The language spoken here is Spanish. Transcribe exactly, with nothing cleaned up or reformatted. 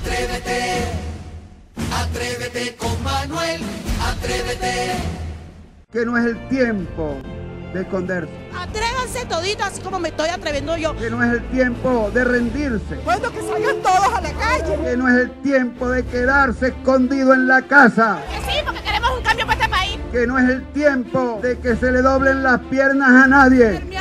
Atrévete, atrévete con Manuel, atrévete. Que no es el tiempo de esconderse. Atrévanse toditos, así como me estoy atreviendo yo. Que no es el tiempo de rendirse. Bueno, que salgan todos a la calle. Que no es el tiempo de quedarse escondido en la casa. Que sí, porque queremos un cambio para este país. Que no es el tiempo de que se le doblen las piernas a nadie.